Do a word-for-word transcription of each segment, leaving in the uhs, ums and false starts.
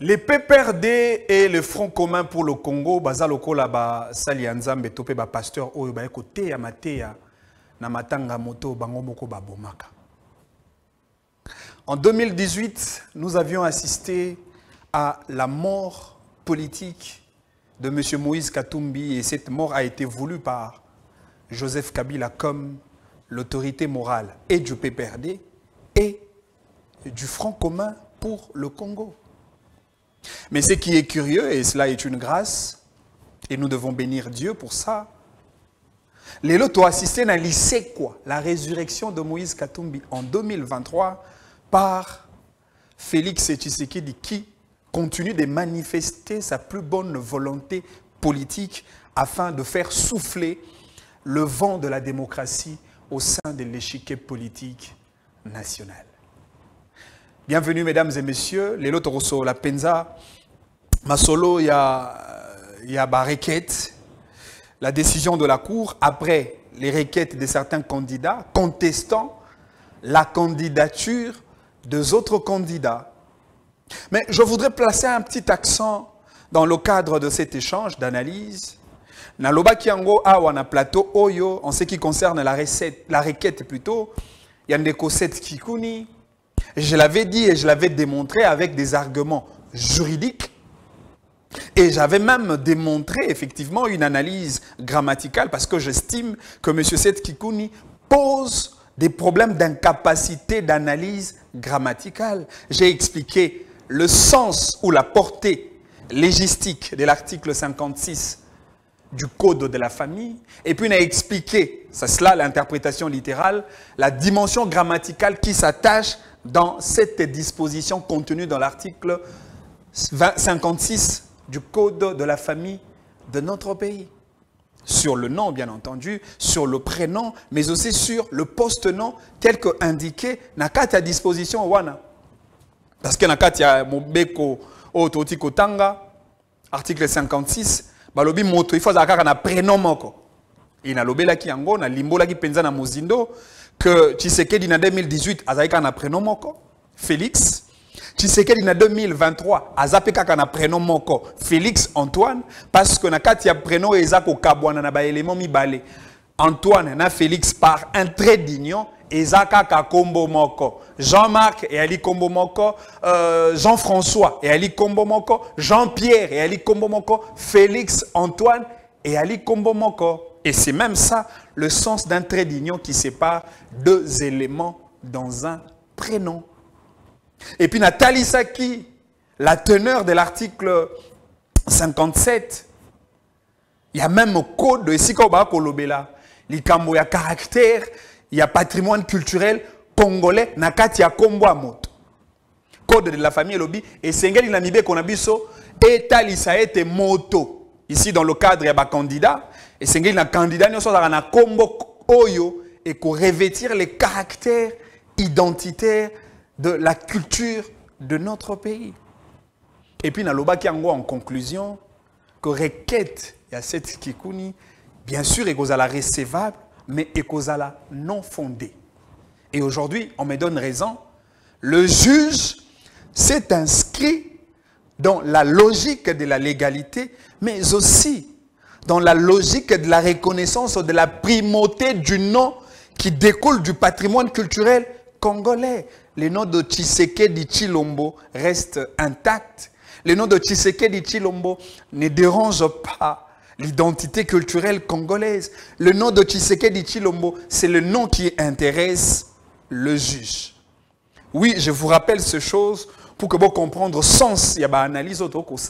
Les P P R D et le Front commun pour le Congo, bazaloko la ba sali anzambe topé ba pasteur oyo ba ekote ya mateya na matanga moto bango moko ba bomaka. En deux mille dix-huit, nous avions assisté à la mort politique de M. Moïse Katumbi et cette mort a été voulue par Joseph Kabila comme l'autorité morale et du P P R D et du Front commun pour le Congo. Mais ce qui est curieux, et cela est une grâce, et nous devons bénir Dieu pour ça, les lots ont assisté à lycée quoi, la résurrection de Moïse Katumbi en deux mille vingt-trois par Félix Tshisekedi qui continue de manifester sa plus bonne volonté politique afin de faire souffler le vent de la démocratie au sein de l'échiquier politique national. Bienvenue mesdames et messieurs, les lots Rosso, la Penza, Masolo, il y a, y a ba requête, la décision de la Cour après les requêtes de certains candidats contestant la candidature des autres candidats. Mais je voudrais placer un petit accent dans le cadre de cet échange d'analyse. Naloba Kiango Awana Plateau Oyo, en ce qui concerne la, recette, la requête plutôt, Yandeko Set Kikuni. Je l'avais dit et je l'avais démontré avec des arguments juridiques. Et j'avais même démontré effectivement une analyse grammaticale parce que j'estime que M. Seth Kikuni pose des problèmes d'incapacité d'analyse grammaticale. J'ai expliqué le sens ou la portée légistique de l'article cinquante-six du Code de la famille. Et puis on a expliqué, c'est cela l'interprétation littérale, la dimension grammaticale qui s'attache dans cette disposition contenue dans l'article cinquante-six du Code de la famille de notre pays. Sur le nom, bien entendu, sur le prénom, mais aussi sur le post-nom tel que indiqué dans la disposition wana. Parce que dans la Mobeko Ototiko Tanga, article cinquante-six, balobi moto, il faut avoir un prénom moko. Il na lobela ki yango, na limbola ki penza na mozindo, que Tshisekedi en deux mille dix-huit, azaika na prénom moko, Félix. Tshisekedi en deux mille vingt-trois, azapeka kana prénom moko, Félix Antoine, parce que na kati ya prénom ezako kabwana na ba élément mibale. Antoine na Félix par un trait d'union, ezaka ka kombo moko. Jean-Marc et Ali kombo moko, euh, Jean-François et Ali kombo moko, Jean-Pierre et Ali kombo moko, Félix Antoine et Ali kombo moko. Et c'est même ça le sens d'un trait d'union qui sépare deux éléments dans un prénom. Et puis Nathalie Saki, la teneur de l'article cinquante-sept, il y a même un code de Sikoba Kolobela, likambo ya caractère, il y a patrimoine culturel congolais, nakati ya kombo amoto. Code de la famille Lobi, et Sengeli Namibe Konabiso, et Talisa ete moto. Ici, dans le cadre, il y a un candidat, et Sengeli na candidat, nous sommes dans kombo oyo, et qu'on revêtir les caractères identitaires de la culture de notre pays. Et puis, dans l'Oba Kiango, en conclusion, que requête, il y a cette Kikuni, bien sûr, est la recevable, mais est la non fondée. Et aujourd'hui, on me donne raison, le juge s'est inscrit dans la logique de la légalité, mais aussi dans la logique de la reconnaissance de la primauté du nom qui découle du patrimoine culturel congolais. Le nom de Tshisekedi Tshilombo reste intact. Le nom de Tshisekedi Tshilombo ne dérange pas l'identité culturelle congolaise. Le nom de Tshisekedi Tshilombo, c'est le nom qui intéresse le juge. Oui, je vous rappelle ces choses pour que vous compreniez le sens. Il y a une analyse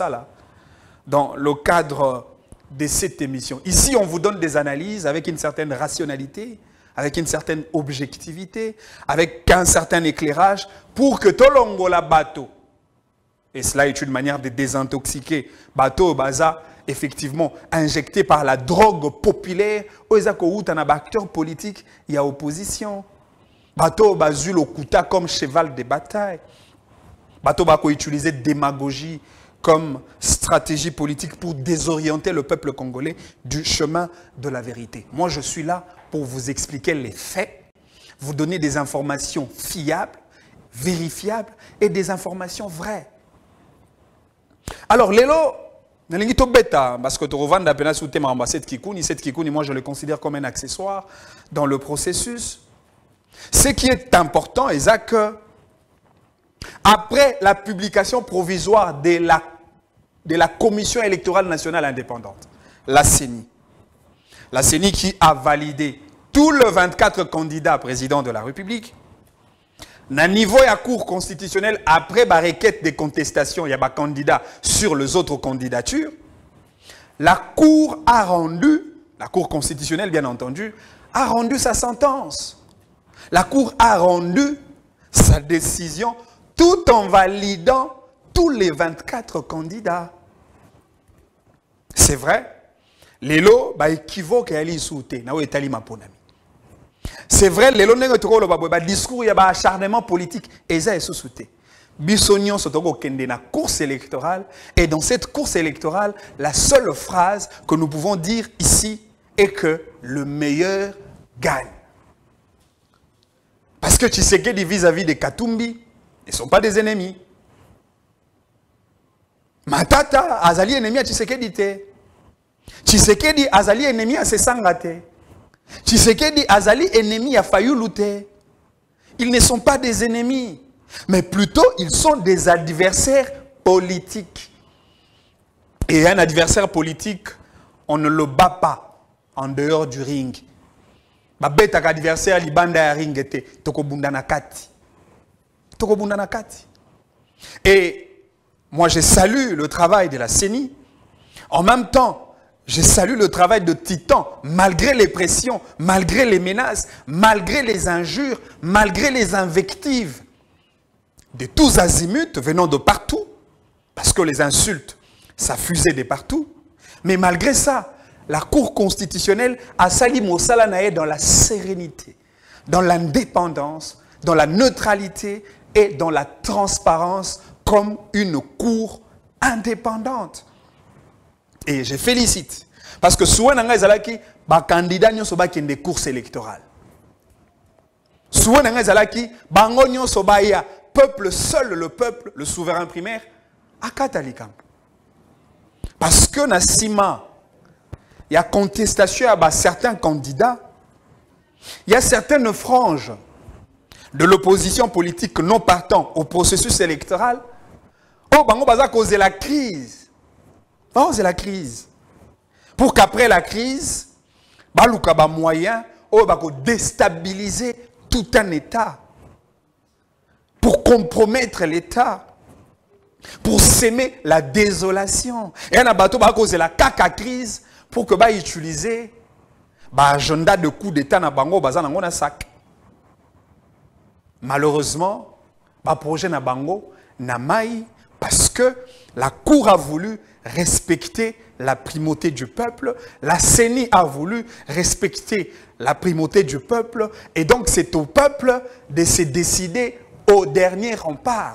dans le cadre de cette émission. Ici, on vous donne des analyses avec une certaine rationalité, avec une certaine objectivité, avec un certain éclairage, pour que Tolongo la bateau, et cela est une manière de désintoxiquer, bateau baza, effectivement, injecté par la drogue populaire, où un acteur politique, il y a opposition. Bateau bazu le kuta comme cheval de bataille. Bateau bako utiliser démagogie comme stratégie politique pour désorienter le peuple congolais du chemin de la vérité. Moi, je suis là pour vous expliquer les faits, vous donner des informations fiables, vérifiables et des informations vraies. Alors, Lelo, parce que tu revends la peine sous thème ambassade Kikouni, cette Kikouni, moi je le considère comme un accessoire dans le processus. Ce qui est important, c'est que après la publication provisoire de la, de la Commission électorale nationale indépendante, la C E N I, la C E N I qui a validé tous les vingt-quatre candidats présidents de la République, na niveau de la Cour constitutionnelle, après la requête de contestation, il y a des candidats sur les autres candidatures, la Cour a rendu, la Cour constitutionnelle bien entendu, a rendu sa sentence. La Cour a rendu sa décision tout en validant tous les vingt-quatre candidats. C'est vrai, les lots bah, équivoquent à aller souter, na etali maponami. C'est vrai, les lots le discours, il y a un acharnement politique, et ça est sous-souté. Bissonion sotogo kende na course électorale, et dans cette course électorale, la seule phrase que nous pouvons dire ici est que le meilleur gagne. Parce que Tshisekedi vis-à-vis des Katumbi, ils ne sont pas des ennemis. Matata, Azali ennemi à Tshisekedi te. Tshisekedi, Azali ennemi à Sesangate. Tshisekedi, Azali ennemi à Fayulu te. Ils ne sont pas des ennemis, mais plutôt ils sont des adversaires politiques. Et un adversaire politique, on ne le bat pas en dehors du ring. Babeta adversaire libanda ring te tokobunda na kati. Tokobunda na kati. Et moi je salue le travail de la C E N I. En même temps, je salue le travail de Titan, malgré les pressions, malgré les menaces, malgré les injures, malgré les invectives de tous azimuts venant de partout, parce que les insultes, ça fusait de partout. Mais malgré ça, la Cour constitutionnelle a sali Mosala Nae dans la sérénité, dans l'indépendance, dans la neutralité et dans la transparence comme une Cour indépendante. Et je félicite. Parce que souvent, il y a des candidats qui ont des courses électorales. Souvent, il y a des peuple seul, le peuple, le souverain primaire, à Katalikam. Parce que dans Sima, il y a contestation à certains candidats, il y a certaines franges de l'opposition politique non partant au processus électoral. Oh, bango baza causer la crise. Oh, c'est la crise. Pour qu'après la crise, baluka ba moyen, oh, bako déstabiliser tout un État. Pour compromettre l'État. Pour s'aimer la désolation. Et un bateau va causer la caca crise pour que ba utiliser ba agenda de coup d'État na bango baza na ngona sac. Malheureusement, ba projet na bango na mai parce que la Cour a voulu respecter la primauté du peuple, la C E N I a voulu respecter la primauté du peuple, et donc c'est au peuple de se décider au dernier rempart.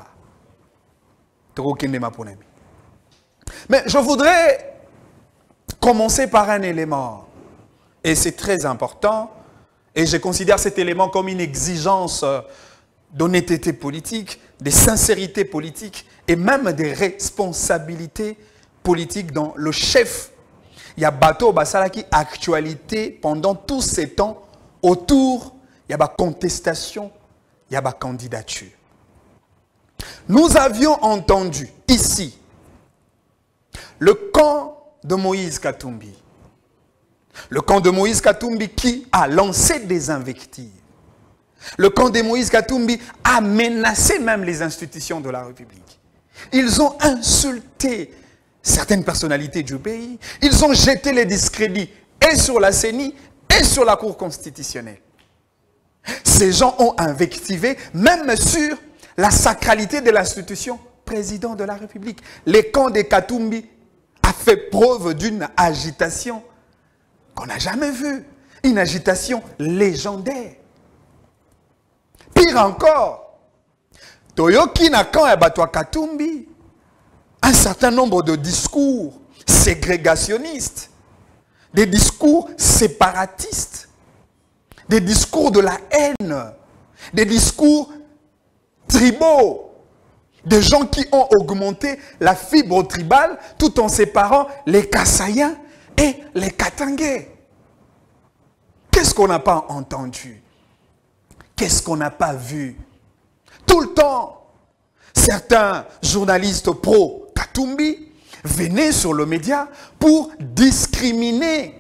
Mais je voudrais commencer par un élément, et c'est très important, et je considère cet élément comme une exigence d'honnêteté politique, de sincérité politique, et même des responsabilités politiques dans le chef. Il y a Bato Basalaki actualité pendant tous ces temps autour, il y a la contestation, il y a la candidature. Nous avions entendu ici le camp de Moïse Katumbi. Le camp de Moïse Katumbi qui a lancé des invectives. Le camp de Moïse Katumbi a menacé même les institutions de la République. Ils ont insulté certaines personnalités du pays. Ils ont jeté les discrédits et sur la C E N I et sur la Cour constitutionnelle. Ces gens ont invectivé même sur la sacralité de l'institution président de la République. Le camp de Katumbi a fait preuve d'une agitation qu'on n'a jamais vue. Une agitation légendaire. Pire encore, Toyoki na camp Ebatwa Katumbi, un certain nombre de discours ségrégationnistes, des discours séparatistes, des discours de la haine, des discours tribaux, Des gens qui ont augmenté la fibre tribale tout en séparant les Kasaïens et les Katangais. Qu'est-ce qu'on n'a pas entendu? Qu'est-ce qu'on n'a pas vu? Tout le temps, certains journalistes pro-Katumbi venaient sur le média pour discriminer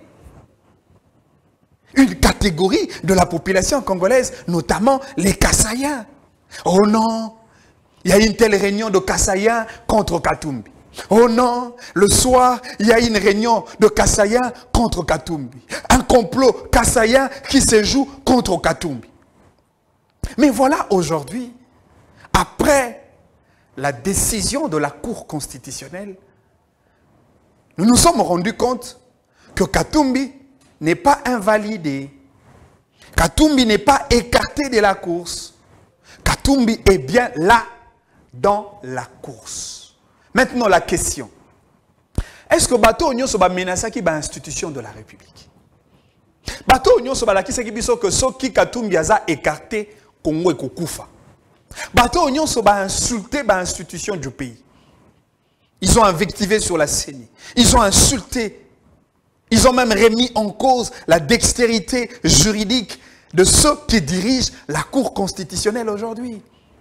une catégorie de la population congolaise, notamment les Kasaïens. Oh non, il y a une telle réunion de Kasaïens contre Katumbi. Oh non, le soir, il y a une réunion de Kasaïens contre Katumbi. Un complot Kasaïen qui se joue contre Katumbi. Mais voilà aujourd'hui, après la décision de la Cour constitutionnelle, nous nous sommes rendus compte que Katumbi n'est pas invalidé. Katumbi n'est pas écarté de la course. Katumbi est bien là dans la course. Maintenant la question. Est-ce que Bato Onyo soba menasaki ba institution de la République? Bato Onyo soba la kisaki biso que soki Katumbi aza écarté Congo et Kokufa. Bato Onyo soba insulté ba institution du pays. Ils ont invectivé sur la C E N I. Ils ont insulté. Ils ont même remis en cause la dextérité juridique de ceux qui dirigent la Cour constitutionnelle aujourd'hui.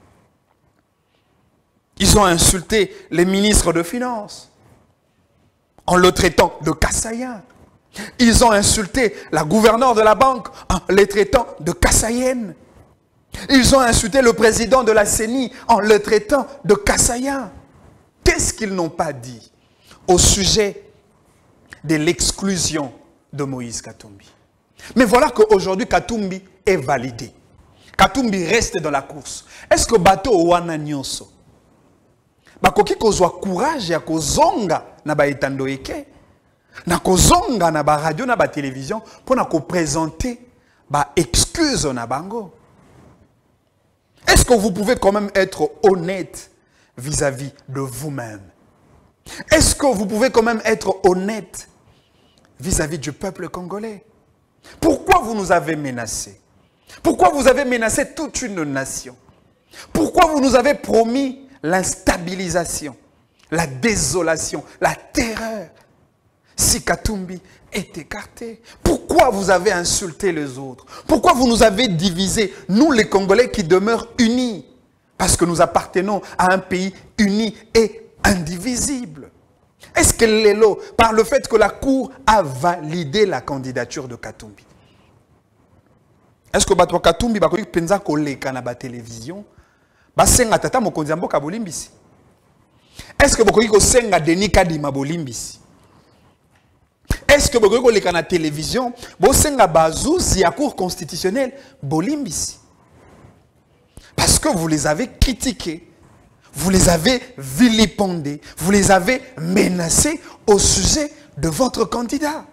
Ils ont insulté les ministres de Finances en le traitant de Kassaïen. Ils ont insulté la gouverneure de la banque en les traitant de Kassaïenne. Ils ont insulté le président de la C E N I en le traitant de Kassaïen. Qu'est-ce qu'ils n'ont pas dit au sujet de l'exclusion de Moïse Katumbi? Mais voilà qu'aujourd'hui Katumbi est validé. Katumbi reste dans la course. Est-ce que Bato Owana Nyonso bakoki kozwa courage ya kozonga na ba etando eke na kozonga na ba radio na ba télévision pour na ko présenter ba excuse na bango? Est-ce que vous pouvez quand même être honnête vis-à-vis de vous-même? Est-ce que vous pouvez quand même être honnête vis-à-vis du peuple congolais? Pourquoi vous nous avez menacés? Pourquoi vous avez menacé toute une nation? Pourquoi vous nous avez promis l'instabilisation, la désolation, la terreur si Katumbi est écarté? Pourquoi vous avez insulté les autres? Pourquoi vous nous avez divisés, nous les Congolais qui demeurent unis? Parce que nous appartenons à un pays uni et indivisible. Est-ce que l'élo, par le fait que la Cour a validé la candidature de Katumbi, est-ce que Bato Katumbi bakoki penza koleka na ba télévision basenga tata mokonzi ya mboka bolimbisi? Est-ce que bakoki kosenga Denis Kadima bolimbisi? Est-ce que bakoki koleka na télévision bosenga bazuzi ya Cour constitutionnelle bolimbisi? Parce que vous les avez critiqués, vous les avez vilipendés, vous les avez menacés au sujet de votre candidat.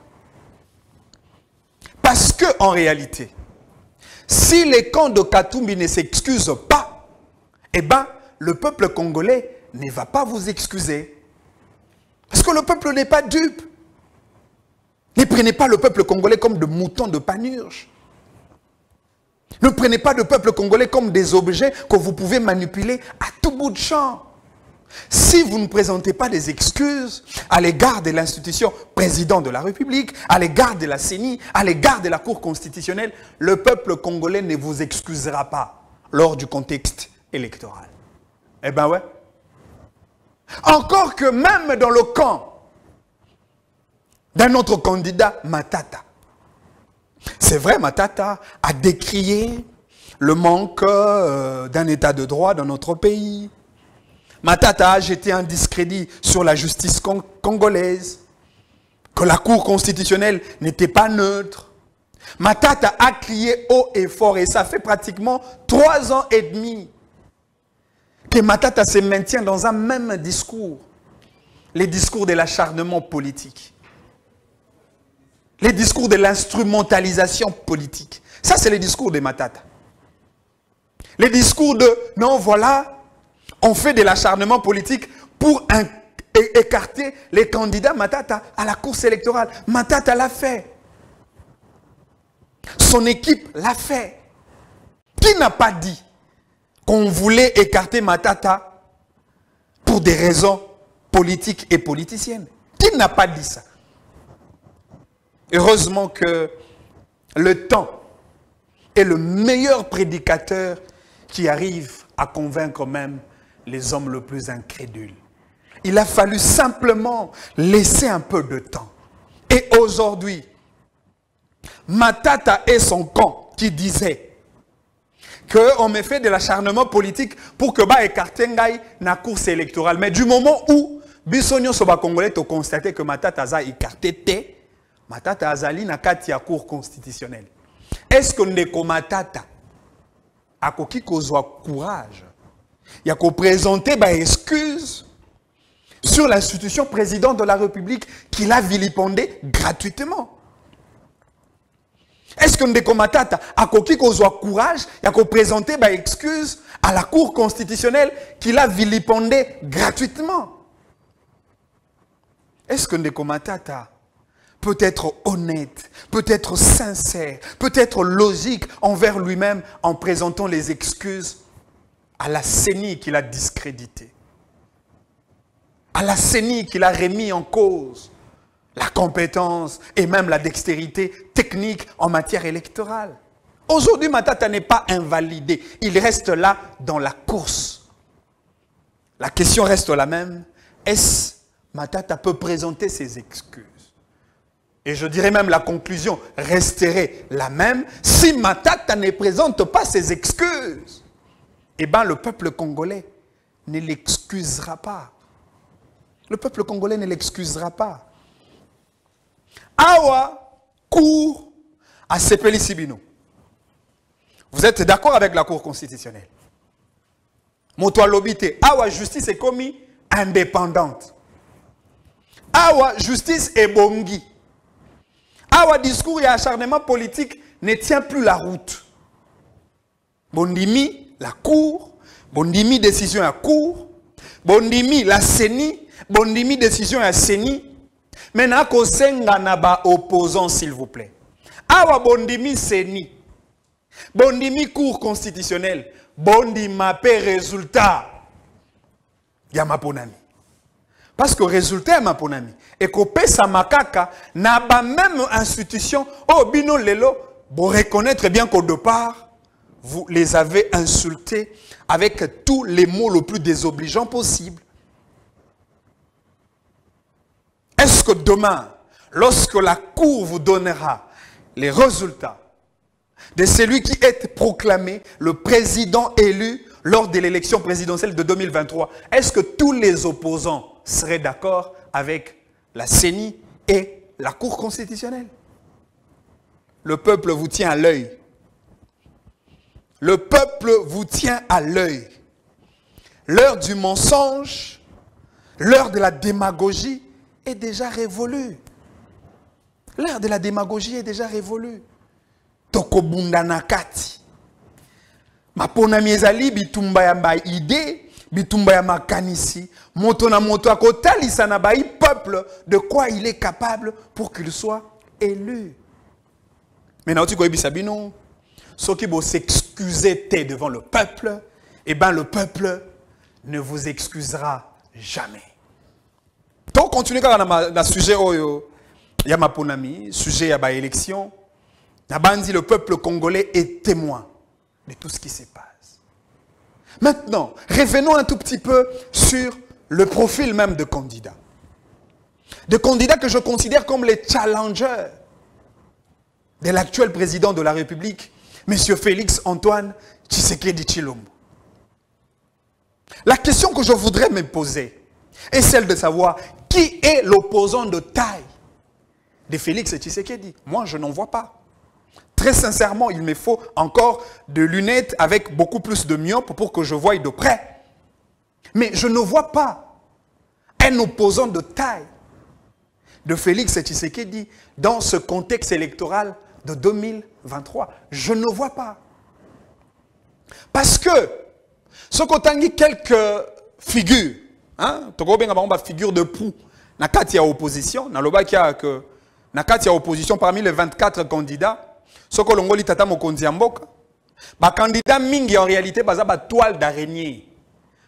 Parce que en réalité, si les camps de Katumbi ne s'excusent pas, eh bien, le peuple congolais ne va pas vous excuser. Parce que le peuple n'est pas dupe. Ne prenez pas le peuple congolais comme de moutons de panurge. Ne prenez pas le peuple congolais comme des objets que vous pouvez manipuler à tout bout de champ. Si vous ne présentez pas des excuses à l'égard de l'institution président de la République, à l'égard de la C E N I, à l'égard de la Cour constitutionnelle, le peuple congolais ne vous excusera pas lors du contexte électoral. Eh bien ouais. Encore que même dans le camp d'un autre candidat, Matata. C'est vrai, Matata a décrié le manque euh, d'un état de droit dans notre pays. Matata a jeté un discrédit sur la justice cong congolaise, que la Cour constitutionnelle n'était pas neutre. Matata a crié haut et fort, et ça fait pratiquement trois ans et demi que Matata se maintient dans un même discours, les discours de l'acharnement politique, les discours de l'instrumentalisation politique. Ça, c'est le discours de Matata. Les discours de « non, voilà, on fait de l'acharnement politique pour un, é écarter les candidats Matata à la course électorale ». Matata l'a fait. Son équipe l'a fait. Qui n'a pas dit qu'on voulait écarter Matata pour des raisons politiques et politiciennes. Qui n'a pas dit ça? Heureusement que le temps est le meilleur prédicateur qui arrive à convaincre même les hommes les plus incrédules. Il a fallu simplement laisser un peu de temps. Et aujourd'hui, Matata et son camp qui disaient qu'on me fait de l'acharnement politique pour que bah écarter ngai na course électorale. Mais du moment où Bissonio Soba Congolais ont constaté que Matata a écarté té, Matata Azali na kati ya cour constitutionnelle. Est-ce que Ndeko Matata a koki kozwa courage? Il y a qu'on présenter bah excuse sur l'institution président de la République qu'il a vilipendé gratuitement. Est-ce que Ndeko Matata a koki kozwa courage? Il y a qu'on présenter bah excuse à la cour constitutionnelle qu'il a vilipendé gratuitement. Est-ce que Ndeko Matata peut être honnête, peut être sincère, peut être logique envers lui-même en présentant les excuses à la C E N I qu'il a discrédité, à la C E N I qu'il a remis en cause la compétence et même la dextérité technique en matière électorale? Aujourd'hui, Matata n'est pas invalidé. Il reste là dans la course. La question reste la même. Est-ce Matata peut présenter ses excuses? Et je dirais même la conclusion resterait la même. Si Matata ne présente pas ses excuses, eh bien le peuple congolais ne l'excusera pas. Le peuple congolais ne l'excusera pas. Awa cour à Sepeli Sibino. Vous êtes d'accord avec la Cour constitutionnelle? Moto Lobité, Awa justice est commis indépendante. Awa justice est bongi. Awa discours et acharnement politique ne tient plus la route. Bondimi, la cour. Bondimi, décision à cour. Bondimi, la C E N I. Bondimi, décision à C E N I. Maintenant, qu'on senga naba opposant, s'il vous plaît. Awa bondimi C E N I. Bondimi cour constitutionnelle. Bondima pe résultat. Yamaponami. Parce que le résultat, ma ponami, et qu'on paie sa makaka, n'a pas même institution, oh, bino lelo, pour reconnaître bien qu'au départ, vous les avez insultés avec tous les mots les plus désobligeants possibles. Est-ce que demain, lorsque la Cour vous donnera les résultats de celui qui est proclamé le président élu lors de l'élection présidentielle de deux mille vingt-trois, est-ce que tous les opposants seraient d'accord avec la C E N I et la Cour constitutionnelle? Le peuple vous tient à l'œil. Le peuple vous tient à l'œil. L'heure du mensonge, l'heure de la démagogie est déjà révolue. L'heure de la démagogie est déjà révolue. Tokobunda nakati. Mapona miezali bitumba ya ba idée, bitumba ya makanisi, moto na moto akotali sana ba peuple de quoi il est capable pour qu'il soit élu. Maintenant tu koyebi sabino, ceux qui vont s'excuser devant le peuple, eh ben le peuple ne vous excusera jamais. Donc continuez quand on a sujet oyo ya maponami, sujet ya ba élection, nabandi le peuple congolais est témoin de tout ce qui se passe. Maintenant, revenons un tout petit peu sur le profil même de candidats. De candidats que je considère comme les challengers de l'actuel président de la République, M. Félix Antoine Tshisekedi Tshilombo. La question que je voudrais me poser est celle de savoir qui est l'opposant de taille de Félix Tshisekedi. Moi, je n'en vois pas. Très sincèrement, il me faut encore de lunettes avec beaucoup plus de myope pour que je voie de près. Mais je ne vois pas un opposant de taille de Félix Tshisekedi dans ce contexte électoral de deux mille vingt-trois. Je ne vois pas. Parce que, ce qu'on a quelques figures, hein, figure de proue, na kati ya opposition, na loba qui a que na kati ya opposition parmi les vingt-quatre candidats, ce que l'on tata mokonzi mboka, ba candidat mingi en réalité baza ba toile d'araignée.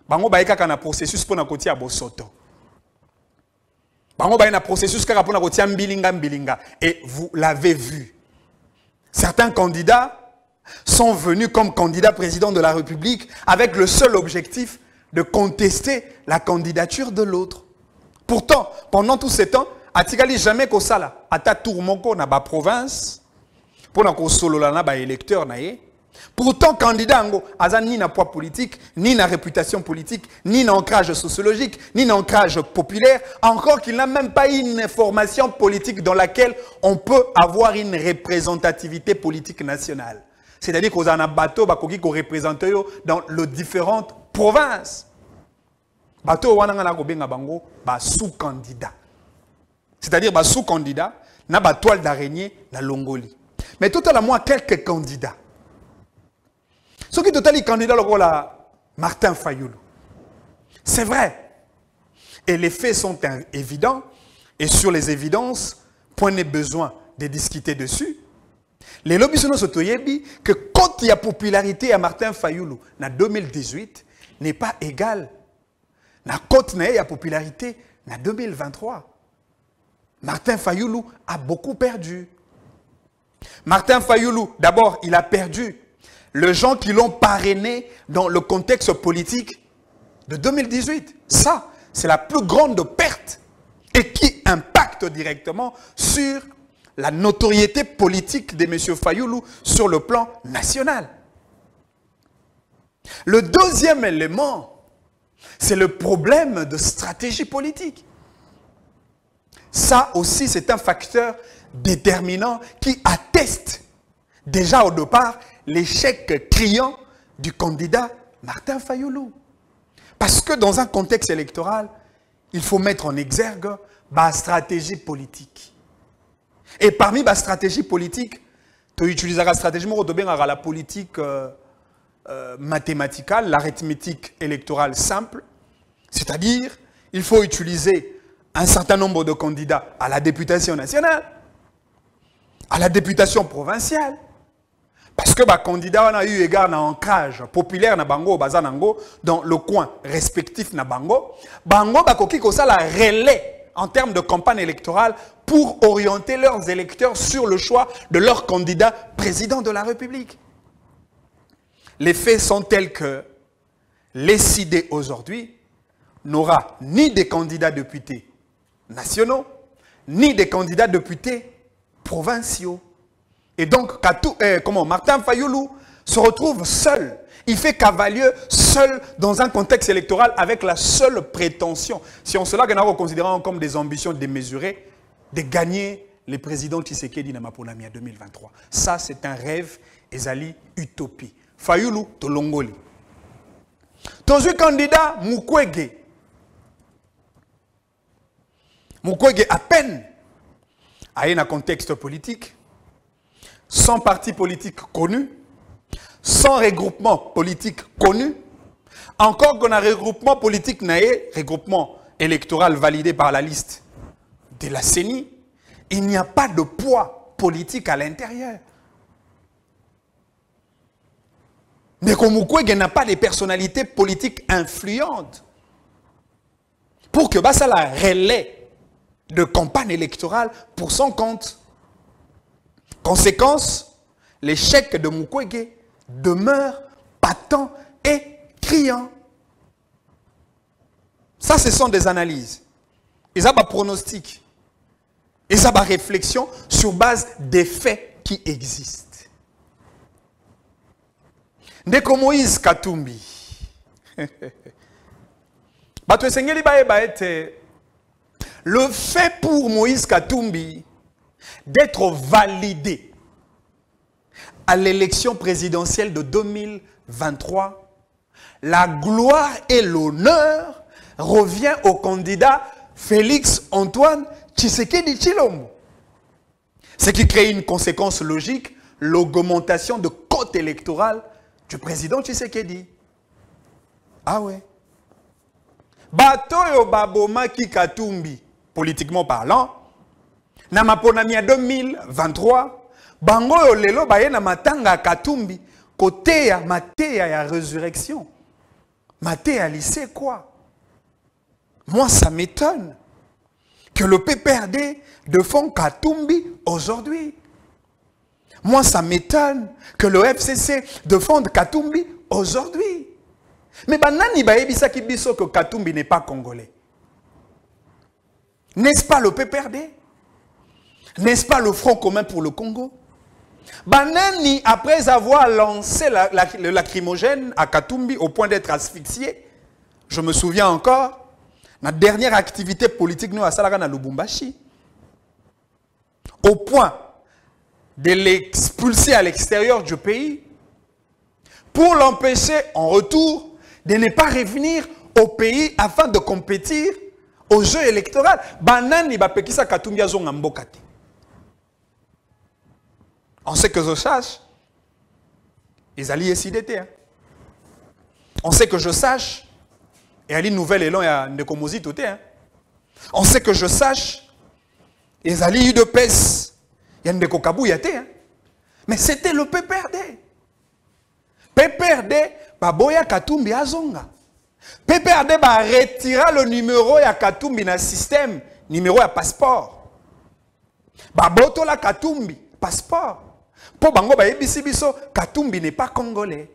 bango ba eka kana processus pour na kotia bosoto. Bango ba na processus kaka pour na kotia mbilinga mbilinga. Et vous l'avez vu. Certains candidats sont venus comme candidats président de la République avec le seul objectif de contester la candidature de l'autre. Pourtant, pendant tout ce temps, atikali jamais ko sala ata tourmoko na ba province pour na ko solola na ba électeur na ye. Pourtant, candidat ngo aza ni na poids politique, ni na réputation politique, ni na ancrage sociologique, ni na ancrage populaire, encore qu'il n'a même pas une formation politique dans laquelle on peut avoir une représentativité politique nationale. C'est-à-dire qu'on a un bateau qui représente dans les différentes provinces. Bateau ba sous-candidat. C'est-à-dire ba sous-candidat na ba toile d'araignée na Longoli. Mais tout à la moi quelques candidats. Ceux qui total candidats le la Martin Fayoulou. C'est vrai. Et les faits sont évidents et sur les évidences, point n'est besoin de discuter dessus. Les lobbies sont sotoyebi que quand il y a popularité à Martin Fayoulou en deux mille dix-huit n'est pas égal na cote na ya popularité en deux mille vingt-trois. Martin Fayoulou a beaucoup perdu. Martin Fayoulou, d'abord, il a perdu les gens qui l'ont parrainé dans le contexte politique de deux mille dix-huit. Ça, c'est la plus grande perte et qui impacte directement sur la notoriété politique de M. Fayoulou sur le plan national. Le deuxième élément, c'est le problème de stratégie politique. Ça aussi, c'est un facteur déterminant qui atteste déjà au départ l'échec criant du candidat Martin Fayoulou. Parce que dans un contexte électoral, il faut mettre en exergue la stratégie politique. Et parmi la stratégie politique, tu utilises la stratégie la politique euh, euh, mathématicale, l'arithmétique électorale simple. C'est-à-dire, il faut utiliser un certain nombre de candidats à la députation nationale, à la députation provinciale. Parce que les candidats ont eu égard à l'ancrage populaire na bango, bazanango, dans le coin respectif na bango. Bango bakoki kosa la relais en termes de campagne électorale pour orienter leurs électeurs sur le choix de leur candidat président de la République. Les faits sont tels que les C I D aujourd'hui n'aura ni des candidats députés nationaux, ni des candidats députés provinciaux. Et donc, Katou, eh, comment, Martin Fayoulou se retrouve seul. Il fait cavalier seul dans un contexte électoral avec la seule prétention, si on cela nous considérons comme des ambitions démesurées, de gagner le président Tshisekedi na Maponami en deux mille vingt-trois. Ça, c'est un rêve, ezali utopie. Fayoulou, Tolongoli. Ton candidat, Mukwege. Mukwege, à peine, a un contexte politique, sans parti politique connu, sans regroupement politique connu, encore qu'on a regroupement politique naé, regroupement électoral validé par la liste de la C E N I, il n'y a pas de poids politique à l'intérieur. Mais comme Mukwege n'a pas de personnalité politique influente pour que ça la relais de campagne électorale pour son compte. Conséquence, l'échec de Mukwege demeure patent et criant. Ça, ce sont des analyses. Et ça, des pronostics. Et ça, des réflexions sur base des faits qui existent. Ndeko Moïse Katumbi. Le fait pour Moïse Katumbi d'être validé à l'élection présidentielle de deux mille vingt-trois, la gloire et l'honneur revient au candidat Félix Antoine Tshisekedi Tshilombo. Ce qui crée une conséquence logique, l'augmentation de cote électorale du président Tshisekedi. Ah ouais. Bato yo baboma ki Katumbi, politiquement parlant, na maponami deux mille vingt-trois, bango yo lelo baye na matanga Katumbi, côté ya mateya ya résurrection. Maté à lycée quoi? Moi, ça m'étonne que le P P R D défend Katumbi aujourd'hui. Moi, ça m'étonne que le F C C défende Katumbi aujourd'hui. Mais banani baebisa ki biso que Katumbi n'est pas congolais. N'est-ce pas le P P R D? N'est-ce pas le Front commun pour le Congo? Banani, après avoir lancé la, la, le lacrymogène à Katumbi au point d'être asphyxié, je me souviens encore, notre dernière activité politique, nous, à Salagana Lubumbashi, au point de l'expulser à l'extérieur du pays, pour l'empêcher en retour de ne pas revenir au pays afin de compétir au jeu électoral. Banani bapekisa Katumbi azonga mbokate. On sait que je sache, ils allaient S I D T. Hein. On sait que je sache, et Ali nouvelle élan il y a Ndekomozi tout hein. On sait que je sache, ils allaient U de P E S, il y a Ndekokabou yate. Hein. Mais c'était le P P R D. P P R D, Baboya Katumbi Azonga. P P R D va retirer le numéro ya Katumbi dans le système, numéro ya passeport. Baboto la Katumbi, passeport. Pour Bango Baebisi Biso, Katumbi n'est pas congolais.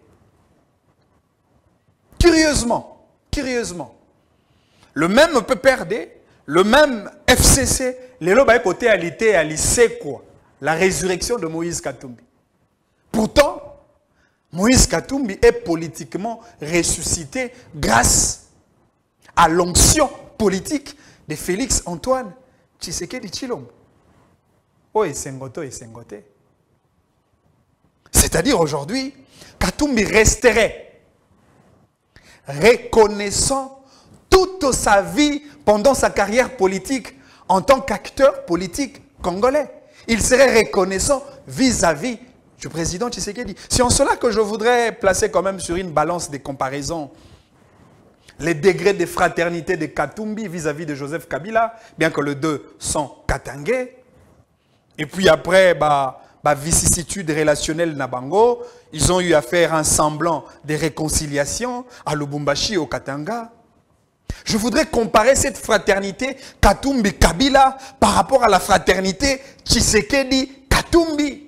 Curieusement, curieusement, le même P P R D, le même F C C, les lots côté à l'ité à lycée quoi, la résurrection de Moïse Katumbi. Pourtant, Moïse Katumbi est politiquement ressuscité grâce à l'onction politique de Félix Antoine Tshisekedi Tshilombo. Oh, et Sengoto, et Sengoté. C'est-à-dire aujourd'hui, Katumbi resterait reconnaissant toute sa vie pendant sa carrière politique en tant qu'acteur politique congolais. Il serait reconnaissant vis-à-vis du président Tshisekedi. C'est en cela que je voudrais placer quand même sur une balance des comparaisons les degrés de fraternité de Katumbi vis-à-vis de Joseph Kabila, bien que les deux sont katangais. Et puis après, bah, bah, vicissitude relationnelle Nabango, ils ont eu à faire un semblant de réconciliation à Lubumbashi au Katanga. Je voudrais comparer cette fraternité Katumbi-Kabila par rapport à la fraternité Tshisekedi-Katumbi.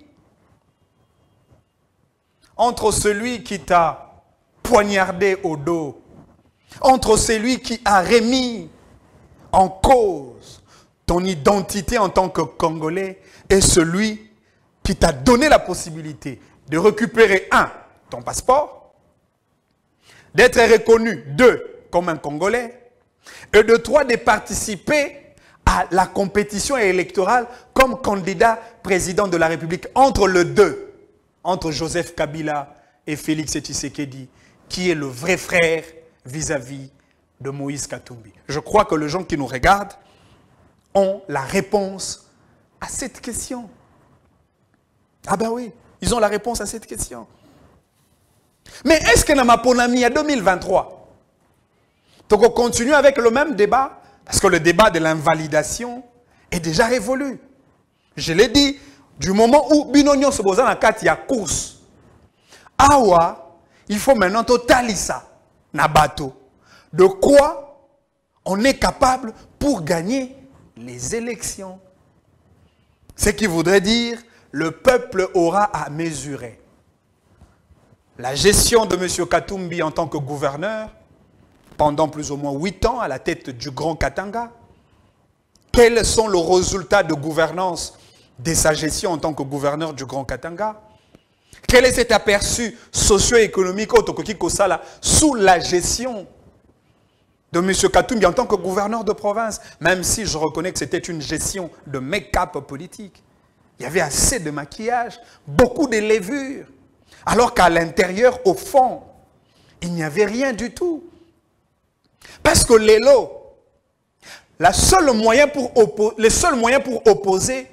Entre celui qui t'a poignardé au dos, entre celui qui a remis en cause ton identité en tant que Congolais et celui qui t'a donné la possibilité de récupérer, un, ton passeport, d'être reconnu, deux, comme un Congolais, et de trois, de participer à la compétition électorale comme candidat président de la République. Entre les deux, entre Joseph Kabila et Félix Tshisekedi, qui est le vrai frère vis-à-vis de Moïse Katumbi. Je crois que les gens qui nous regardent ont la réponse à cette question. Ah ben oui, ils ont la réponse à cette question. Mais est-ce que dans ma ponami, en deux mille vingt-trois, donc on continue avec le même débat, parce que le débat de l'invalidation est déjà révolu. Je l'ai dit, du moment où Binonio se pose dans la carte, il y a course. Awa, il faut maintenant totaler ça, Nabato. De quoi on est capable pour gagner les élections. Ce qui voudrait dire, le peuple aura à mesurer la gestion de M. Katumbi en tant que gouverneur, pendant plus ou moins huit ans à la tête du Grand Katanga. Quels sont les résultats de gouvernance de sa gestion en tant que gouverneur du Grand Katanga? Quel est cet aperçu socio-économique sous la gestion de M. Katumbi en tant que gouverneur de province, même si je reconnais que c'était une gestion de make-up politique. Il y avait assez de maquillage, beaucoup de levures, alors qu'à l'intérieur, au fond, il n'y avait rien du tout. Parce que l'élo, la seule moyen pour le seul moyen pour opposer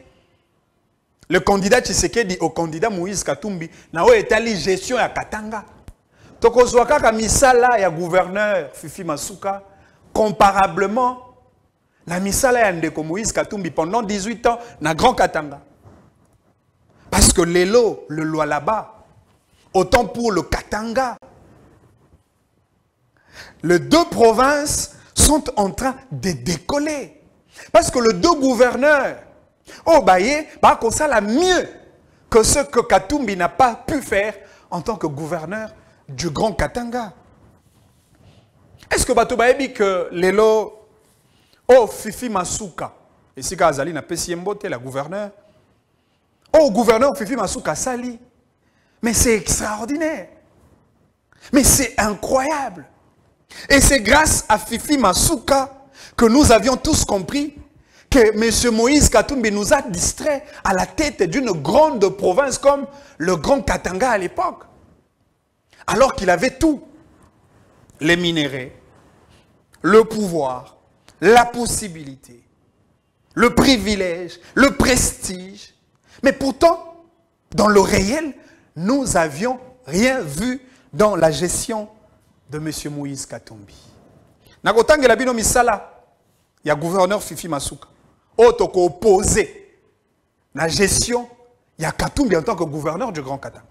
le candidat Tshisekedi au candidat Moïse Katumbi, na o etali gestion ya Katanga. Tokozwa kaka misala ya gouverneur Fifi Masuka, comparablement la misala ya Ndeko Moïse Katumbi pendant dix-huit ans na Grand Katanga. Parce que l'élo, le loi là-bas, autant pour le Katanga. les deux provinces sont en train de décoller. Parce que les deux gouverneurs, oh, baye, bah, comme ça, la mieux que ce que Katumbi n'a pas pu faire en tant que gouverneur du Grand Katanga. Est-ce que Bato Baebi que Lelo, oh, Fifi Masuka, et si Azali n'a pas si mbote, la gouverneur, oh, gouverneur Fifi Masuka Sali, mais c'est extraordinaire. Mais c'est incroyable. Et c'est grâce à Fifi Masuka que nous avions tous compris que M. Moïse Katumbi nous a distraits à la tête d'une grande province comme le Grand Katanga à l'époque. Alors qu'il avait tout. Les minéraux, le pouvoir, la possibilité, le privilège, le prestige. Mais pourtant, dans le réel, nous n'avions rien vu dans la gestion de M. Moïse Katumbi. Nakotange la bino misala, il y a gouverneur Fifi Masuka. Otoko opposé la gestion, il y a Katumbi en tant que gouverneur du Grand Katanga.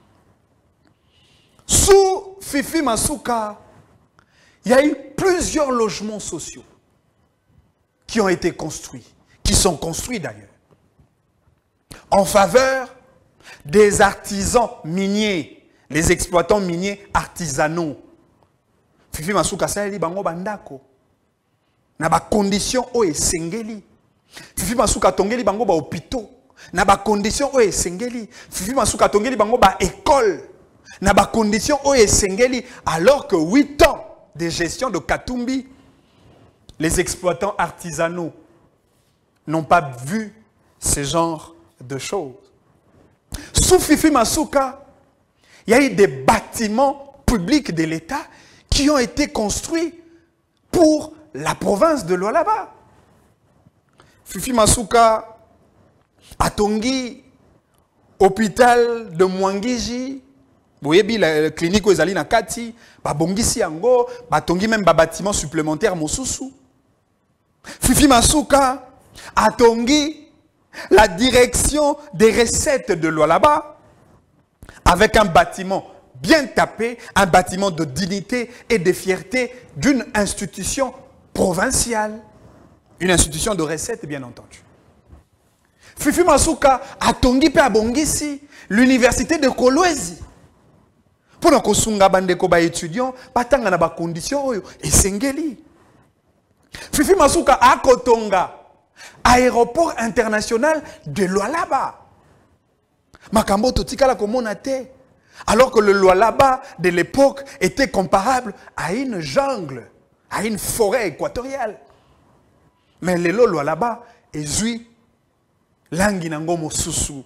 Sous Fifi Masuka, il y a eu plusieurs logements sociaux qui ont été construits, qui sont construits d'ailleurs, en faveur des artisans miniers, les exploitants miniers artisanaux. Fifi Masuka sali bango bandako na ba condition o esengeli. Fifi Masuka tongeli bango ba hôpitaux na ba condition o esengeli. Fifi Masuka tongeli bango ba école na ba condition o esengeli, alors que huit ans de gestion de Katumbi, les exploitants artisanaux n'ont pas vu ce genre de choses. Sous Fifi Masuka, il y a eu des bâtiments publics de l'État qui ont été construits pour la province de Lualaba. Fifi Masuka, Atongi, hôpital de Mwangiji, Boyebi, la clinique aux Alina Kati, Babongisi Ango, Batongi même ba bâtiment supplémentaire Mosusu. Fifi Masuka, Atongi, la direction des recettes de Lualaba, avec un bâtiment bien tapé, un bâtiment de dignité et de fierté d'une institution provinciale. Une institution de recettes, bien entendu. Fifi Masuka a tongi pe abongisi l'université de Kolwezi. Pour que sunga bandeko ba étudiants, batanga na ba conditions oyo esengeli. Fifi Masuka a kotonga aéroport international de Lualaba. Makambo totikala komona te. Alors que le Lualaba de l'époque était comparable à une jungle, à une forêt équatoriale. Mais le Lualaba est zui langi nango mosusu.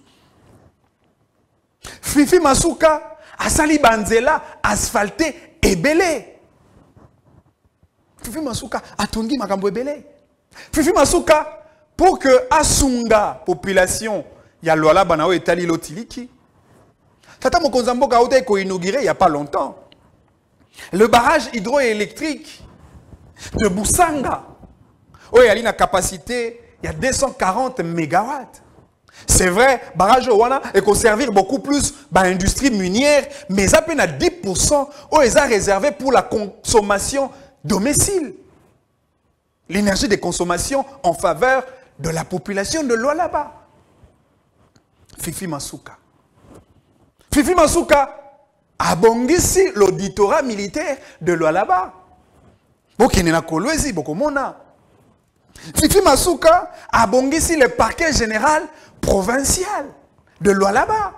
Fifi Masuka asali banzela asphalté ebele. Fifi Masuka atongi makambo ebele. Fifi Masuka pour que asunga population ya Lualaba na o etali lotiliki. Tata Mokonzambo Gaouté ko inauguré il n'y a pas longtemps. Le barrage hydroélectrique de Boussanga, où il y a une capacité, il y a deux cent quarante mégawatts. C'est vrai, barrage Owana est qu'on servir beaucoup plus bah, l'industrie minière, mais à peine à dix pour cent, où ils ont réservé pour la consommation domicile. L'énergie de consommation en faveur de la population de Lualaba. Fifi Masuka. Fifi Masuka a bongisi l'auditorat militaire de Lualaba. Bokinena Kolwezi, Bokomona. Fifi Masuka a bongisi le parquet général provincial de Lualaba.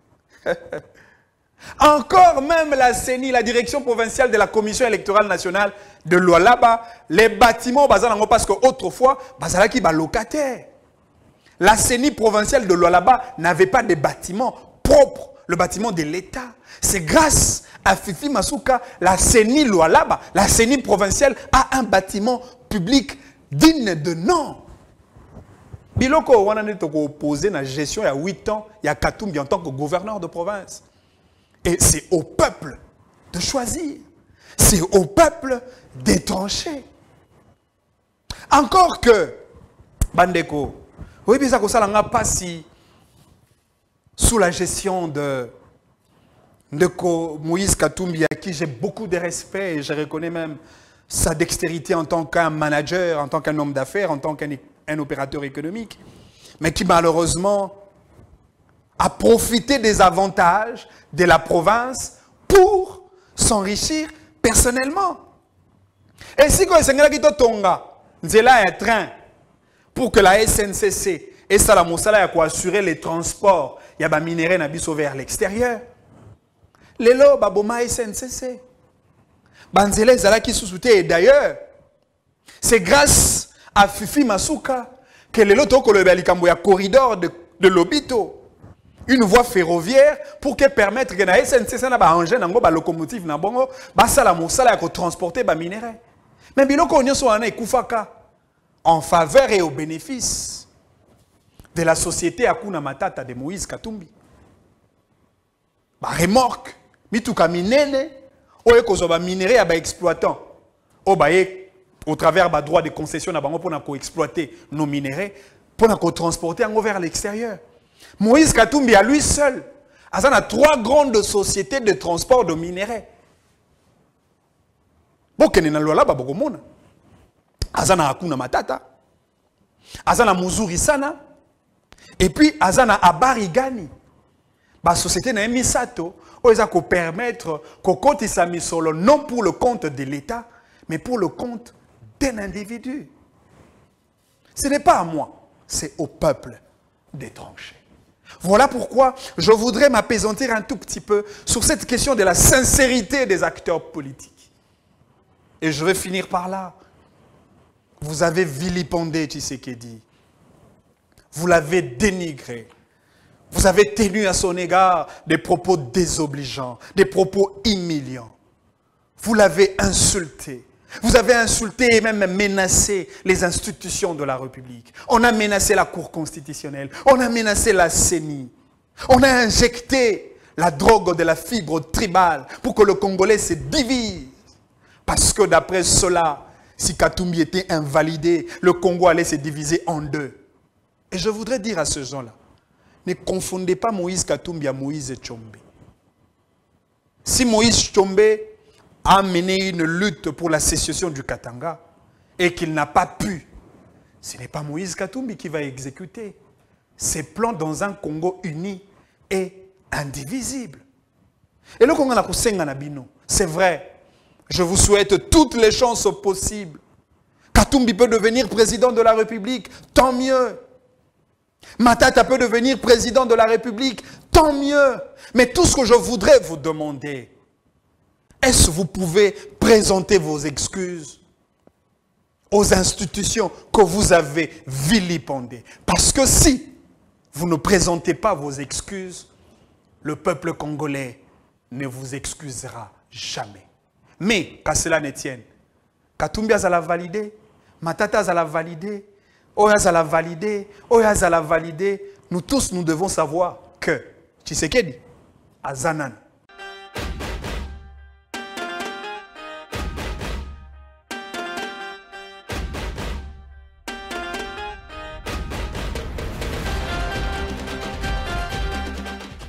Encore même la C E N I, la direction provinciale de la commission électorale nationale de Lualaba, les bâtiments, parce qu'autrefois, bazalaki ba locataire. La C E N I provinciale de Lualaba n'avait pas de bâtiments propres. Le bâtiment de l'État. C'est grâce à Fifi Masuka, la C E N I Lualaba, la C E N I provinciale a un bâtiment public digne de nom. Biloko wana netoko opposé na gestion il y a huit ans, il y a Katumbi en tant que gouverneur de province. Et c'est au peuple de choisir. C'est au peuple d'étrancher. Encore que, Bandeko, oui, mais ça n'a pas si sous la gestion de Ndeko Moïse Katumbi, à qui j'ai beaucoup de respect et je reconnais même sa dextérité en tant qu'un manager, en tant qu'un homme d'affaires, en tant qu'un un opérateur économique, mais qui malheureusement a profité des avantages de la province pour s'enrichir personnellement. Et si quand il tonga, nzela un train pour que la S N C C et ça la mosala ya ko assurer les transports, il y a ba minéraux na biso vers l'extérieur. Lelo baboma S N C C. Banzela ezala qui sous-souté et d'ailleurs c'est grâce à Fifi Masuka que lelo toko le balikambo ya corridor de de Lobito. Une voie ferroviaire pour que permettre que la S N C C na ba engin nango ba locomotive na bongo ba sala mosala ya ko transporter ba minéraux. Mais biloko nyonso wana ekufaka en faveur et au bénéfice de la société Akuna Matata de Moïse Katumbi. Ba remorque mituka minene oye kozo ba minéraux ya ba exploitant o ba ye au travers ba droit de concession na bango pona ko exploiter nos minéraux pona ko transporter en vers l'extérieur. Moïse Katumbi à lui seul a trois grandes sociétés de transport de minéraux. Bokene na lola ba bokomona. Azana Akuna Matata. Azana Muzuri Sana. Et puis Azana Abarigani. Ba société na Misato oza ko permettre ko kotisa misolo non pour le compte de l'État mais pour le compte d'un individu. Ce n'est pas à moi, c'est au peuple de trancher. Voilà pourquoi je voudrais m'apaisantir un tout petit peu sur cette question de la sincérité des acteurs politiques. Et je vais finir par là. Vous avez vilipendé Tshisekedi. Vous l'avez dénigré. Vous avez tenu à son égard des propos désobligeants, des propos humiliants. Vous l'avez insulté. Vous avez insulté et même menacé les institutions de la République. On a menacé la Cour constitutionnelle. On a menacé la C E N I. On a injecté la drogue de la fibre tribale pour que le Congolais se divise. Parce que d'après cela, si Katumbi était invalidé, le Congo allait se diviser en deux. Et je voudrais dire à ces gens-là, ne confondez pas Moïse Katumbi à Moïse Tshombe. Si Moïse Tshombe a mené une lutte pour la sécession du Katanga et qu'il n'a pas pu, ce n'est pas Moïse Katumbi qui va exécuter ses plans dans un Congo uni et indivisible. Et le Congo c'est vrai, je vous souhaite toutes les chances possibles. Katumbi peut devenir président de la République, tant mieux. Matata peut devenir président de la République, tant mieux. Mais tout ce que je voudrais vous demander, est-ce que vous pouvez présenter vos excuses aux institutions que vous avez vilipendées? Parce que si vous ne présentez pas vos excuses, le peuple congolais ne vous excusera jamais. Mais, qu'à cela ne tienne, Katumbi a la validé, Matata a la validé, Oya a la validé, Oya a la validé. Nous tous, nous devons savoir que Tshisekedi a Zanan.